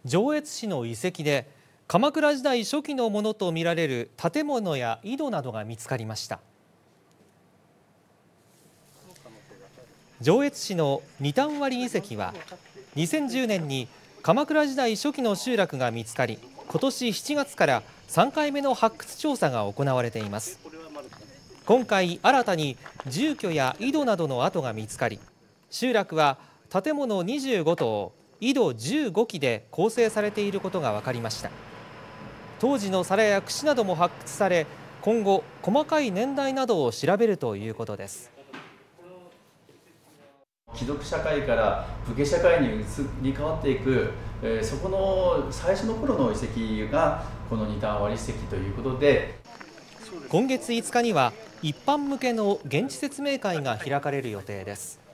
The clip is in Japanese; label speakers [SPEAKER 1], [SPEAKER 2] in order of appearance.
[SPEAKER 1] 上越市の遺跡で鎌倉時代初期のものとみられる建物や井戸などが見つかりました。上越市の二反割遺跡は2010年に鎌倉時代初期の集落が見つかり、今年7月から3回目の発掘調査が行われています。今回新たに住居や井戸などの跡が見つかり、集落は建物25棟、井戸15基で構成されていることが分かりました。当時の皿や櫛なども発掘され、今後細かい年代などを調べるということです。
[SPEAKER 2] 貴族社会から武家社会に移り変わっていく、そこの最初の頃の遺跡がこの二反割遺跡ということで、
[SPEAKER 1] 今月5日には一般向けの現地説明会が開かれる予定です。